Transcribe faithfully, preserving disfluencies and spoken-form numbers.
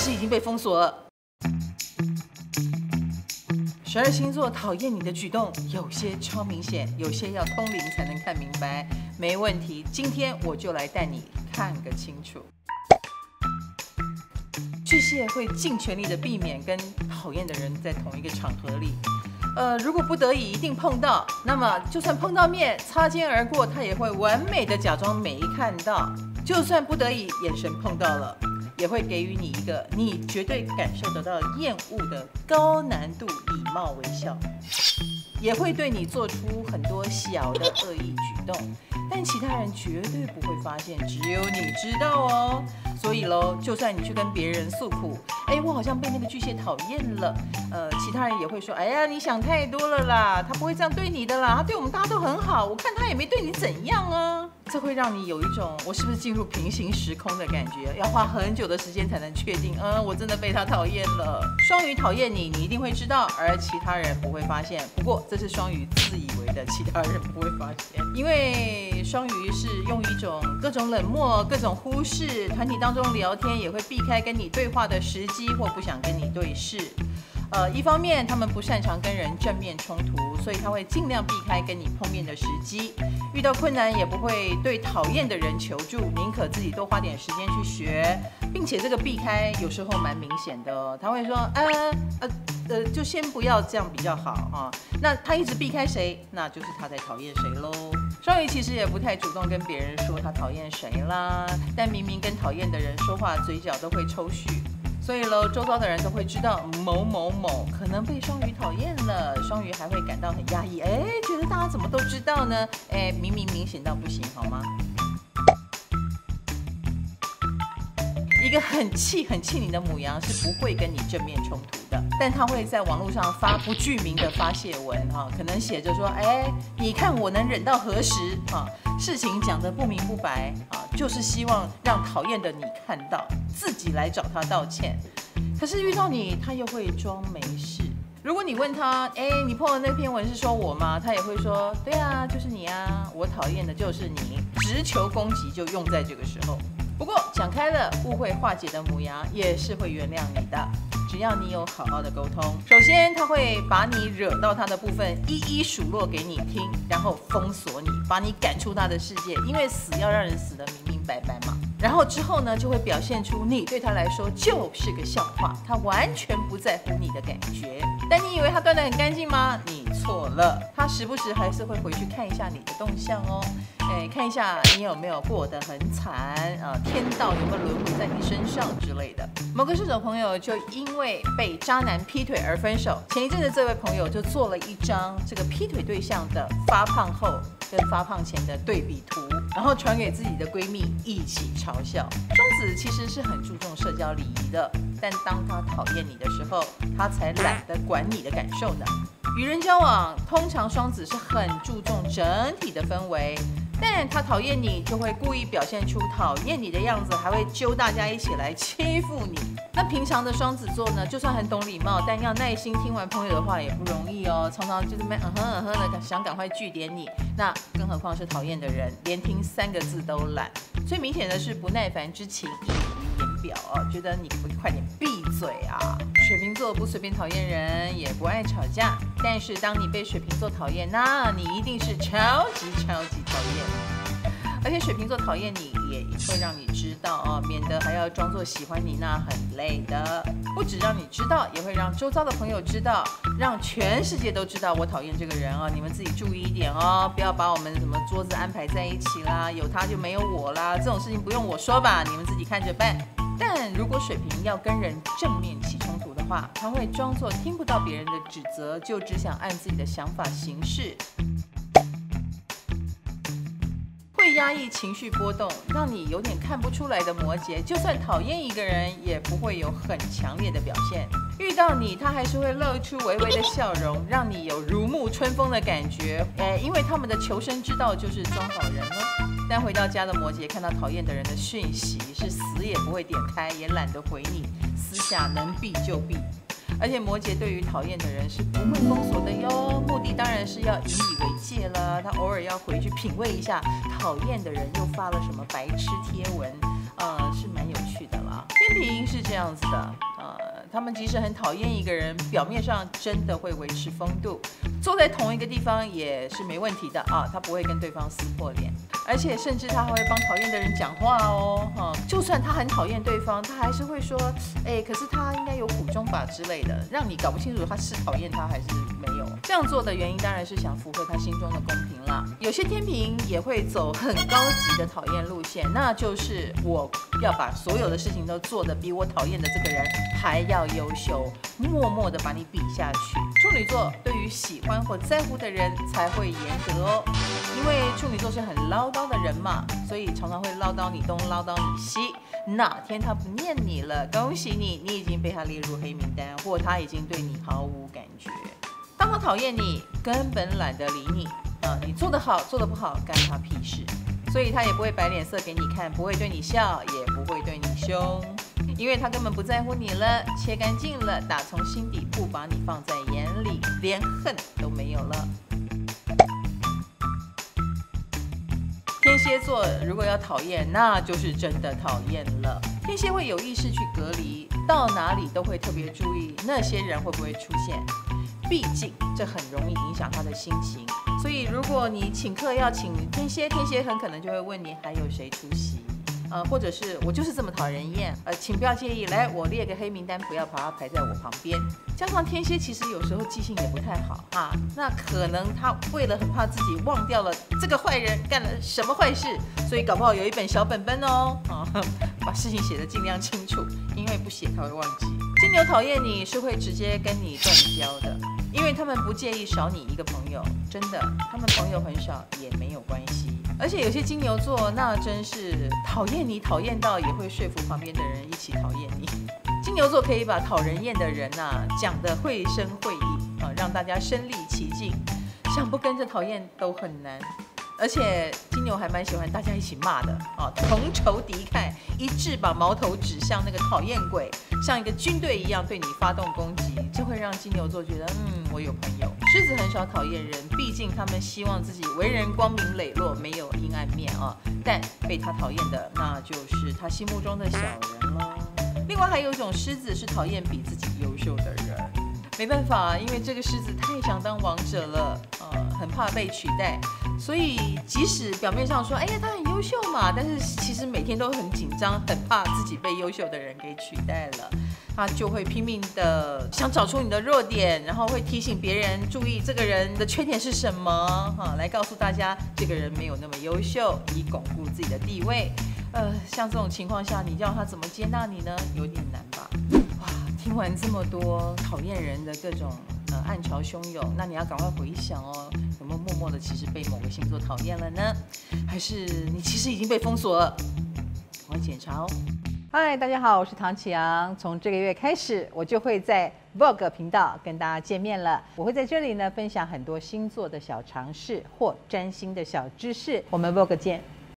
是已经被封锁了。十二星座讨厌你的举动，有些超明显，有些要通灵才能看明白。没问题，今天我就来带你看个清楚。巨蟹会尽全力的避免跟讨厌的人在同一个场合里。呃，如果不得已一定碰到，那么就算碰到面，擦肩而过，他也会完美的假装没看到。就算不得已眼神碰到了，也会给予你一个你绝对感受得到厌恶的高难度礼貌微笑，也会对你做出很多小的恶意举动，但其他人绝对不会发现，只有你知道哦。所以喽，就算你去跟别人诉苦，哎，我好像被那个巨蟹讨厌了，呃，其他人也会说，哎呀，你想太多了啦，他不会这样对你的啦，他对我们大家都很好，我看他也没对你怎样啊。这会让你有一种我是不是进入平行时空的感觉，要花很久的时间才能确定，嗯，我真的被他讨厌了。双鱼讨厌你，你一定会知道，而其他人不会发现。不过这是双鱼自以为的，其他人不会发现，因为双鱼是用一种各种冷漠、各种忽视，团体当中聊天也会避开跟你对话的时机，或不想跟你对视。呃，一方面他们不擅长跟人正面冲突，所以他会尽量避开跟你碰面的时机。遇到困难也不会对讨厌的人求助，宁可自己多花点时间去学，并且这个避开有时候蛮明显的哦。他会说，呃呃呃，就先不要这样比较好哈。那他一直避开谁，那就是他在讨厌谁喽。双鱼其实也不太主动跟别人说他讨厌谁啦，但明明跟讨厌的人说话，嘴角都会抽搐。所以喽，周遭的人都会知道某某某可能被双鱼讨厌了，双鱼还会感到很压抑，哎，觉得大家怎么都知道呢？哎，明明明显到不行，好吗？一个很气很气你的牡羊是不会跟你正面冲突的，但他会在网络上发不具名的发泄文哈，可能写着说，哎，你看我能忍到何时哈，事情讲得不明不白啊，就是希望让讨厌的你看到，自己来找他道歉。可是遇到你，他又会装没事。如果你问他，哎，你破的那篇文是说我吗？他也会说，对啊，就是你啊，我讨厌的就是你。直球攻击就用在这个时候。不过讲开了，误会化解的牡羊也是会原谅你的，只要你有好好的沟通。首先，他会把你惹到他的部分一一数落给你听，然后封锁你，把你赶出他的世界，因为死要让人死得明明白白嘛。然后之后呢，就会表现出你对他来说就是个笑话，他完全不在乎你的感觉。但你以为他断得很干净吗？你错了，他时不时还是会回去看一下你的动向哦。哎，看一下你有没有过得很惨啊，天道有没有轮回在你身上之类的。某个射手朋友就因为被渣男劈腿而分手，前一阵子这位朋友就做了一张这个劈腿对象的发胖后跟发胖前的对比图，然后传给自己的闺蜜一起嘲笑。双子其实是很注重社交礼仪的，但当他讨厌你的时候，他才懒得管你的感受呢。与人交往，通常双子是很注重整体的氛围，但他讨厌你，就会故意表现出讨厌你的样子，还会揪大家一起来欺负你。那平常的双子座呢，就算很懂礼貌，但要耐心听完朋友的话也不容易哦，常常就这么嗯哼嗯哼的想赶快句点你，那更何况是讨厌的人，连听三个字都懒。最明显的是不耐烦之情溢于言表哦，觉得你可不可以快点闭嘴啊？水瓶座不随便讨厌人，也不爱吵架，但是当你被水瓶座讨厌，那你一定是超级超级讨厌。而且水瓶座讨厌你，也会让你知道哦，免得还要装作喜欢你，那很累的。不只让你知道，也会让周遭的朋友知道，让全世界都知道我讨厌这个人哦。你们自己注意一点哦，不要把我们什么桌子安排在一起啦，有他就没有我啦，这种事情不用我说吧，你们自己看着办。但如果水瓶要跟人正面起冲突的话，他会装作听不到别人的指责，就只想按自己的想法行事。会压抑情绪波动，让你有点看不出来的摩羯，就算讨厌一个人，也不会有很强烈的表现。遇到你，他还是会露出微微的笑容，让你有如沐春风的感觉。呃，因为他们的求生之道就是装好人哦。但回到家的摩羯看到讨厌的人的讯息，是死也不会点开，也懒得回你，私下能避就避。而且摩羯对于讨厌的人是不会封锁的哟，目的当然是要引以为戒了。他偶尔要回去品味一下讨厌的人又发了什么白痴贴文，呃，是蛮有趣的啦。 天平是这样子的，呃，他们即使很讨厌一个人，表面上真的会维持风度，坐在同一个地方也是没问题的啊，他不会跟对方撕破脸，而且甚至他还会帮讨厌的人讲话哦，哈、啊，就算他很讨厌对方，他还是会说，哎，可是他应该有苦衷吧之类的，让你搞不清楚他是讨厌他还是没有。这样做的原因当然是想符合他心中的公平啦。有些天平也会走很高级的讨厌路线，那就是我要把所有的事情都做得比我讨厌的这个人还要优秀，默默的把你比下去。处女座对于喜欢或在乎的人才会严格哦，因为处女座是很唠叨的人嘛，所以常常会唠叨你东唠叨你西。哪天他不念你了，恭喜你，你已经被他列入黑名单，或他已经对你毫无感觉。当他讨厌你，根本懒得理你啊！你做得好，做得不好，干他屁事。所以他也不会摆脸色给你看，不会对你笑，也不会对你凶，因为他根本不在乎你了，切干净了，打从心底不把你放在眼里，连恨都没有了。天蝎座如果要讨厌，那就是真的讨厌了。天蝎会有意识去隔离，到哪里都会特别注意那些人会不会出现。毕竟这很容易影响他的心情，所以如果你请客要请天蝎，天蝎很可能就会问你还有谁出席，呃，或者是我就是这么讨人厌，呃，请不要介意，来我列个黑名单，不要把它排在我旁边。加上天蝎其实有时候记性也不太好啊，那可能他为了很怕自己忘掉了这个坏人干了什么坏事，所以搞不好有一本小本本哦，啊，把事情写得尽量清楚，因为不写他会忘记。金牛讨厌你是会直接跟你断交的。因为他们不介意少你一个朋友，真的，他们朋友很少也没有关系。而且有些金牛座那真是讨厌你，讨厌到也会说服旁边的人一起讨厌你。金牛座可以把讨人厌的人啊讲得绘声绘影啊，让大家身临其境，想不跟着讨厌都很难。而且金牛还蛮喜欢大家一起骂的啊，同仇敌忾，一致把矛头指向那个讨厌鬼，像一个军队一样对你发动攻击，这会让金牛座觉得，嗯，我有朋友。狮子很少讨厌人，毕竟他们希望自己为人光明磊落，没有阴暗面啊。但被他讨厌的，那就是他心目中的小人了。另外还有一种狮子是讨厌比自己优秀的人，没办法，因为这个狮子太想当王者了，呃，很怕被取代。所以，即使表面上说，哎呀，他很优秀嘛，但是其实每天都很紧张，很怕自己被优秀的人给取代了。他就会拼命的想找出你的弱点，然后会提醒别人注意这个人的缺点是什么，哈，来告诉大家这个人没有那么优秀，以巩固自己的地位。呃，像这种情况下，你叫他怎么接纳你呢？有点难吧？哇，听完这么多讨厌人的各种呃暗潮汹涌，那你要赶快回想哦，有没有默默的其实被某个星座讨厌了呢？还是你其实已经被封锁了？赶快检查哦。嗨，大家好，我是唐启阳。从这个月开始，我就会在 Vogue 频道跟大家见面了。我会在这里呢分享很多星座的小常识或占星的小知识。我们 Vogue 见。